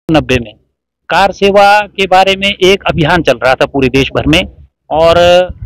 90 में कार सेवा के बारे में एक अभियान चल रहा था पूरे देश भर में। और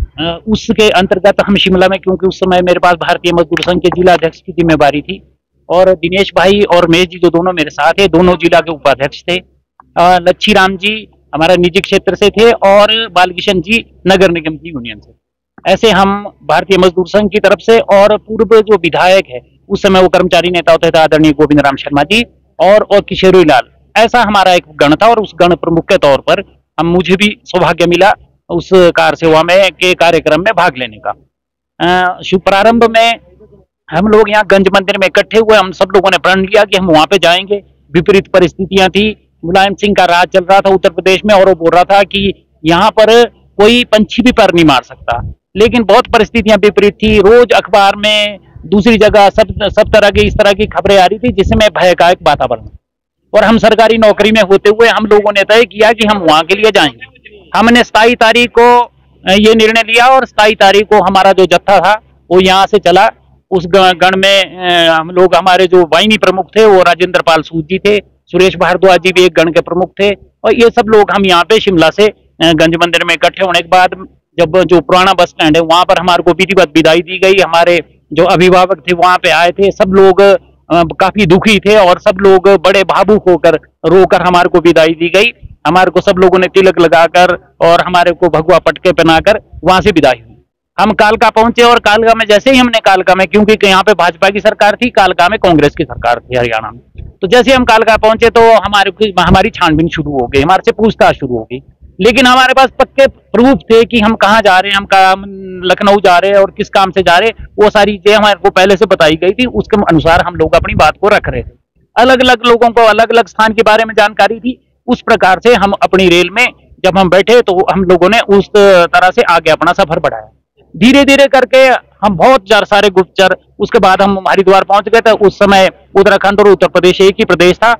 उसके अंतर्गत हम शिमला में, क्योंकि उस समय मेरे पास भारतीय मजदूर संघ के जिला अध्यक्ष की जिम्मेवारी थी, और दिनेश भाई और महेश जी जो दोनों मेरे साथ है, दोनों जिला के उपाध्यक्ष थे। लच्छी राम जी हमारा निजी क्षेत्र से थे और बालकिशन जी नगर निगम की यूनियन से। ऐसे हम भारतीय मजदूर संघ की तरफ से, और पूर्व जो विधायक है उस समय वो कर्मचारी नेता होते थे आदरणीय गोविंद राम शर्मा जी और किशोरी लाल, ऐसा हमारा एक गण था। और उस गण प्रमुख के तौर पर मुझे भी सौभाग्य मिला उस कार सेवा में के कार्यक्रम में भाग लेने का। शुभ प्रारंभ में हम लोग यहाँ गंज मंदिर में इकट्ठे हुए। हम सब लोगों ने प्रण लिया कि हम वहां पे जाएंगे। विपरीत परिस्थितियां थी, मुलायम सिंह का राज चल रहा था उत्तर प्रदेश में, और वो बोल रहा था कि यहाँ पर कोई पंछी भी पर नहीं मार सकता। लेकिन बहुत परिस्थितियां विपरीत थी। रोज अखबार में, दूसरी जगह सब तरह की इस तरह की खबरें आ रही थी जिसमें भय का एक वातावरण। और हम सरकारी नौकरी में होते हुए हम लोगों ने तय किया कि हम वहां के लिए जाएंगे। हमने 27 तारीख को ये निर्णय लिया, और 27 तारीख को हमारा जो जत्था था वो यहाँ से चला। उस गण में हम लोग, हमारे जो वाहिनी प्रमुख थे वो राजेंद्र पाल सूद जी थे, सुरेश भारद्वाज जी भी एक गण के प्रमुख थे, और ये सब लोग हम यहाँ पे शिमला से गंज मंदिर में इकट्ठे होने के बाद जब जो पुराना बस स्टैंड है वहां पर हमारे को विधिवत विदाई दी गई। हमारे जो अभिभावक थे वहां पे आए थे, सब लोग काफी दुखी थे और सब लोग बड़े भावुक होकर रोकर हमारे को विदाई दी गई। हमारे को सब लोगों ने तिलक लगाकर और हमारे को भगवा पटके पहनाकर वहां से विदाई हुई। हम कालका पहुंचे, और कालका में जैसे ही हमने कालका में, क्योंकि यहाँ पे भाजपा की सरकार थी, कालका में कांग्रेस की सरकार थी हरियाणा में, तो जैसे हम कालका पहुंचे तो हमारी छानबीन शुरू हो गई, हमारे से पूछताछ शुरू हो गई। लेकिन हमारे पास पक्के प्रूफ थे कि हम कहाँ जा रहे हैं, हम लखनऊ जा रहे हैं और किस काम से जा रहे हैं, वो सारी चीजें हमारे को पहले से बताई गई थी। उसके अनुसार हम लोग अपनी बात को रख रहे थे। अलग अलग लोगों को अलग अलग स्थान के बारे में जानकारी थी। उस प्रकार से हम अपनी रेल में जब हम बैठे तो हम लोगों ने उस तरह से आगे अपना सफर बढ़ाया। धीरे धीरे करके हम बहुत सारे गुप्तचर, उसके बाद हम हरिद्वार पहुंच गए थे। उस समय उत्तराखंड और उत्तर प्रदेश एक ही प्रदेश था।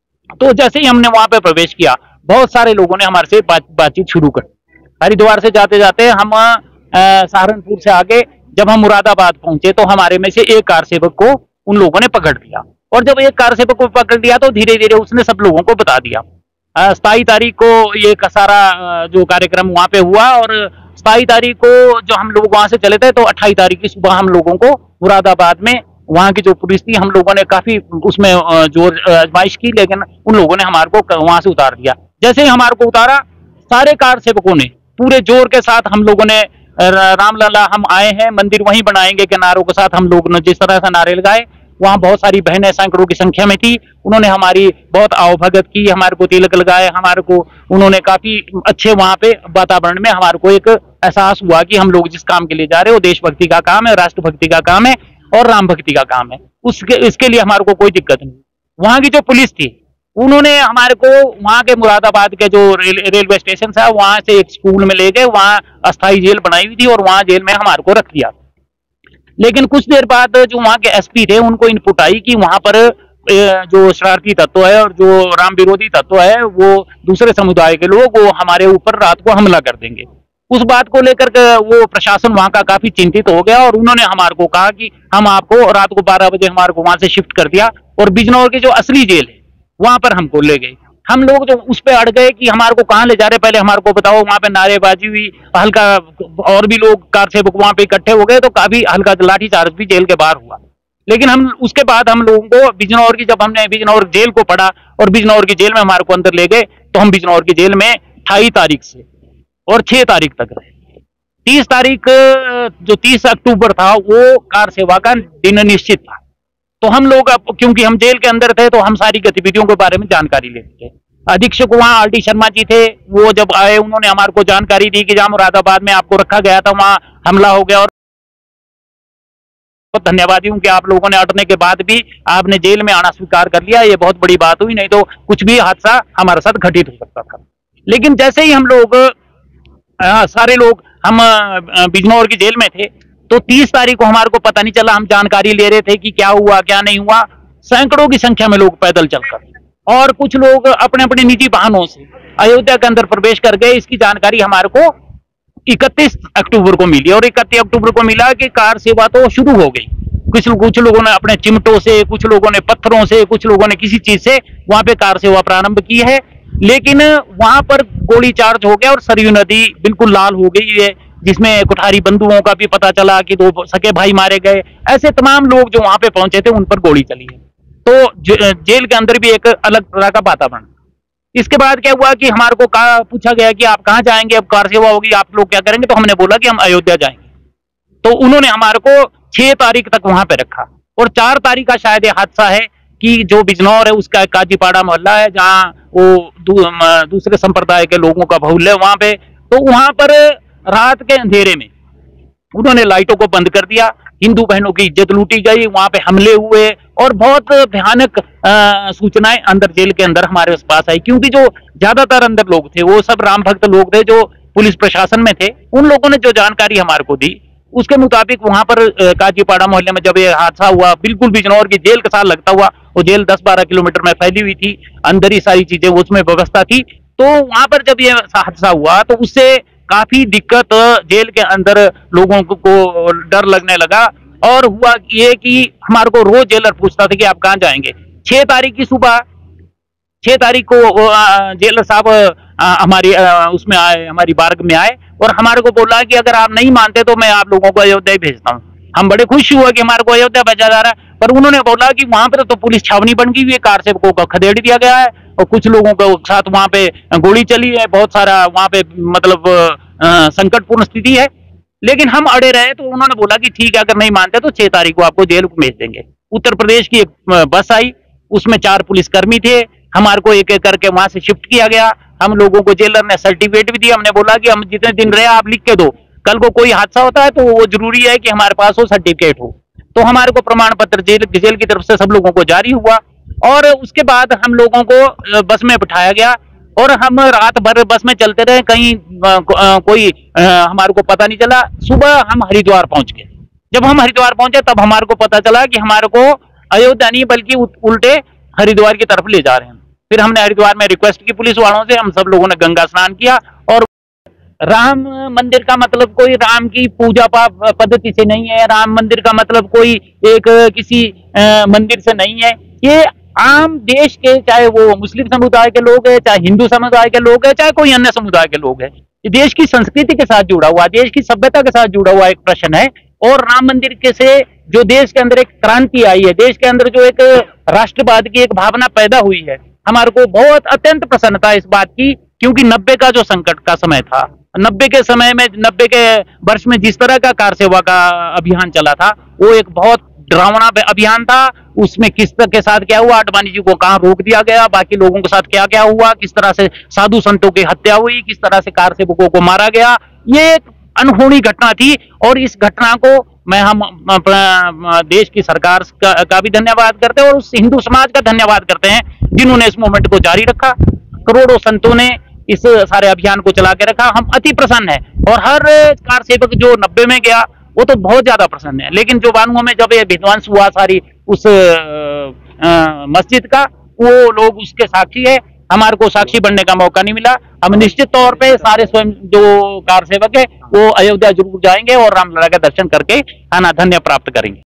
तो जैसे ही हमने वहां पे प्रवेश किया, बहुत सारे लोगों ने हमारे से बातचीत शुरू कर। हरिद्वार से जाते जाते हम सहारनपुर से आगे जब हम मुरादाबाद पहुंचे तो हमारे में से एक कार सेवक को उन लोगों ने पकड़ लिया, और जब एक कार सेवक को पकड़ लिया तो धीरे धीरे उसने सब लोगों को बता दिया। 27 तारीख को ये सारा जो कार्यक्रम वहां पे हुआ, और 27 तारीख को जो हम लोग वहां से चले थे तो 28 तारीख की सुबह हम लोगों को मुरादाबाद में, वहां की जो पुलिस थी, हम लोगों ने काफी उसमें जोर आजमाइश की, लेकिन उन लोगों ने हमारे को वहां से उतार दिया। जैसे ही हमारे को उतारा, सारे कार सेवकों ने पूरे जोर के साथ, हम लोगों ने रामलला हम आए हैं, मंदिर वहीं बनाएंगे के नारों के साथ हम लोग ने जिस तरह से नारे लगाए, वहां बहुत सारी बहनें सैकड़ों की संख्या में थी। उन्होंने हमारी बहुत आवभगत की, हमारे को तिलक लगाए, हमारे को उन्होंने काफी अच्छे वहां पे वातावरण में हमारे को एक एहसास हुआ कि हम लोग जिस काम के लिए जा रहे हैं वो देशभक्ति का काम है, राष्ट्रभक्ति का काम है और राम भक्ति का काम है। इसके लिए हमारे को कोई दिक्कत नहीं। वहां की जो पुलिस थी उन्होंने हमारे को वहां के मुरादाबाद के जो रेलवे स्टेशन था वहां से एक स्कूल में ले गए, वहां अस्थायी जेल बनाई हुई थी और वहां जेल में हमारे को रख दिया। लेकिन कुछ देर बाद जो वहां के एसपी थे उनको इनपुट आई कि वहां पर जो शरारती तत्व है और जो राम विरोधी तत्व है वो दूसरे समुदाय के लोग वो हमारे ऊपर रात को हमला कर देंगे। उस बात को लेकर वो प्रशासन वहां का काफी चिंतित हो गया, और उन्होंने हमारे को कहा कि हम आपको रात को 12 बजे हमारे को वहां से शिफ्ट कर दिया, और बिजनौर की जो असली जेल है वहां पर हमको ले गए। हम लोग जो उस पे अड़ गए कि हमारे को कहाँ ले जा रहे, पहले हमारे को बताओ। वहां पे नारेबाजी हुई, हल्का और भी लोग कार सेवक वहां पे इकट्ठे हो गए, तो काफी हल्का लाठीचार्ज भी जेल के बाहर हुआ। लेकिन हम उसके बाद हम लोगों को बिजनौर की, जब हमने बिजनौर जेल को पढ़ा और बिजनौर की जेल में हमारे को अंदर ले गए, तो हम बिजनौर की जेल में 28 तारीख से और 6 तारीख तक रहे। 30 तारीख जो 30 अक्टूबर था वो कार सेवा का दिन निश्चित था। तो हम लोग, क्योंकि हम जेल के अंदर थे, तो हम सारी गतिविधियों के बारे में जानकारी लेते थे। अधीक्षक वहां आर.डी. शर्मा जी थे, वो जब आए उन्होंने हमारे को जानकारी दी कि जहां मुरादाबाद में आपको रखा गया था वहां हमला हो गया, और बहुत धन्यवादी हूं कि आप लोगों ने अटने के बाद भी आपने जेल में आना स्वीकार कर लिया। ये बहुत बड़ी बात हुई, नहीं तो कुछ भी हादसा हमारे साथ घटित हो सकता था। लेकिन जैसे ही हम लोग सारे लोग हम बिजनौर की जेल में थे, तो 30 तारीख को हमारे को पता नहीं चला। हम जानकारी ले रहे थे कि क्या हुआ क्या नहीं हुआ। सैकड़ों की संख्या में लोग पैदल चलकर, और कुछ लोग अपने अपने निजी वाहनों से अयोध्या के अंदर प्रवेश कर गए। इसकी जानकारी हमारे को 31 अक्टूबर को मिली, और 31 अक्टूबर को मिला कि कार सेवा तो शुरू हो गई। कुछ लोगों ने अपने चिमटों से, कुछ लोगों ने पत्थरों से, कुछ लोगों ने किसी चीज से वहां पे कार सेवा प्रारंभ की है। लेकिन वहां पर गोली चार्ज हो गया और सरयू नदी बिल्कुल लाल हो गई है, जिसमें कुठारी बंधुओं का भी पता चला कि 2 सके भाई मारे गए। ऐसे तमाम लोग जो वहां पे पहुंचे थे उन पर गोली चली है। तो जेल के अंदर भी एक अलग तरह का वातावरण। इसके बाद क्या हुआ कि हमारे को पूछा गया कि आप कहाँ जाएंगे, अब कार सेवा होगी, आप लोग क्या करेंगे? तो हमने बोला कि हम अयोध्या जाएंगे। तो उन्होंने हमारे को 6 तारीख तक वहां पे रखा और 4 तारीख का शायद ये हादसा है कि जो बिजनौर है उसका काजीपाड़ा मोहल्ला है, जहाँ वो दूसरे संप्रदाय के लोगों का बाहुल्य है वहां पे। तो वहां पर रात के अंधेरे में उन्होंने लाइटों को बंद कर दिया, हिंदू बहनों की इज्जत लूटी गई, वहां पे हमले हुए और बहुत भयानक सूचनाएं अंदर जेल के अंदर हमारे पास आई। क्योंकि जो ज्यादातर अंदर लोग थे वो सब राम भक्त लोग थे जो पुलिस प्रशासन में थे। उन लोगों ने जो जानकारी हमारे को दी उसके मुताबिक वहां पर काजीपाड़ा मोहल्ले में जब ये हादसा हुआ, बिल्कुल बिजनौर की जेल के साथ लगता हुआ, वो जेल 10-12 किलोमीटर में फैली हुई थी, अंदर ही सारी चीजें उसमें व्यवस्था थी। तो वहां पर जब ये हादसा हुआ तो उससे काफी दिक्कत जेल के अंदर लोगों को डर लगने लगा। और हुआ ये कि हमारे को रोज जेलर पूछता था कि आप कहाँ जाएंगे। 6 तारीख की सुबह, 6 तारीख को जेलर साहब हमारी उसमें आए, हमारी बारग में आए और हमारे को बोला कि अगर आप नहीं मानते तो मैं आप लोगों को अयोध्या ही भेजता हूँ। हम बड़े खुश हुए कि हमारे को अयोध्या भेजा जा रहा है, पर उन्होंने बोला कि वहां पर तो पुलिस छावनी बन गई हुई है, कार सेवकों को खदेड़ दिया गया है और कुछ लोगों के साथ वहां पे गोली चली है, बहुत सारा वहां पे मतलब संकटपूर्ण स्थिति है। लेकिन हम अड़े रहे तो उन्होंने बोला कि ठीक है, अगर नहीं मानते तो 6 तारीख को आपको जेल भेज देंगे। उत्तर प्रदेश की एक बस आई, उसमें 4 पुलिसकर्मी थे, हमारे को एक एक करके वहां से शिफ्ट किया गया। हम लोगों को जेलर ने सर्टिफिकेट भी दिया, हमने बोला कि हम जितने दिन रहे आप लिख के दो, कल को कोई हादसा होता है तो वो जरूरी है कि हमारे पास वो सर्टिफिकेट हो। तो हमारे को प्रमाण पत्र जेल की तरफ से सब लोगों को जारी हुआ और उसके बाद हम लोगों को बस में बिठाया गया और हम रात भर बस में चलते रहे, कहीं कोई हमारे को पता नहीं चला। सुबह हम हरिद्वार पहुंच गए। जब हम हरिद्वार पहुंचे तब हमारे को पता चला कि हमारे को अयोध्या नहीं बल्कि उल्टे हरिद्वार की तरफ ले जा रहे हैं। फिर हमने हरिद्वार में रिक्वेस्ट की पुलिस वालों से, हम सब लोगों ने गंगा स्नान किया। और राम मंदिर का मतलब कोई राम की पूजा पद्धति से नहीं है, राम मंदिर का मतलब कोई एक किसी मंदिर से नहीं है। ये आम देश के, चाहे वो मुस्लिम समुदाय के लोग हैं, चाहे हिंदू समुदाय के लोग हैं, चाहे कोई अन्य समुदाय के लोग हैं, ये देश की संस्कृति के साथ जुड़ा हुआ, देश की सभ्यता के साथ जुड़ा हुआ एक प्रश्न है। और राम मंदिर के से जो देश के अंदर एक क्रांति आई है, देश के अंदर जो एक राष्ट्रवाद की एक भावना पैदा हुई है, हमारे को बहुत अत्यंत प्रसन्नता इस बात की। क्योंकि 90 का जो संकट का समय था, 90 के समय में, 90 के वर्ष में जिस तरह का कार सेवा का अभियान चला था वो एक बहुत डरावना अभियान था। उसमें किस तरह के साथ क्या हुआ, आडवाणी जी को कहाँ रोक दिया गया, बाकी लोगों के साथ क्या क्या हुआ, किस तरह से साधु संतों की हत्या हुई, किस तरह से कार सेवकों को मारा गया, ये एक अनहोनी घटना थी। और इस घटना को हम देश की सरकार का भी धन्यवाद करते हैं और उस हिंदू समाज का धन्यवाद करते हैं जिन्होंने इस मोमेंट को जारी रखा। करोड़ों संतों ने इस सारे अभियान को चला के रखा। हम अति प्रसन्न हैं और हर कार सेवक जो 90 में गया वो तो बहुत ज्यादा प्रसन्न है। लेकिन जो बानुओं में जब ये विध्वंस हुआ सारी उस मस्जिद का, वो लोग उसके साक्षी है। हमारे को साक्षी बनने का मौका नहीं मिला। हम निश्चित तौर पे सारे स्वयं जो कार सेवक है वो अयोध्या जरूर जाएंगे और रामलला का दर्शन करके धन्य प्राप्त करेंगे।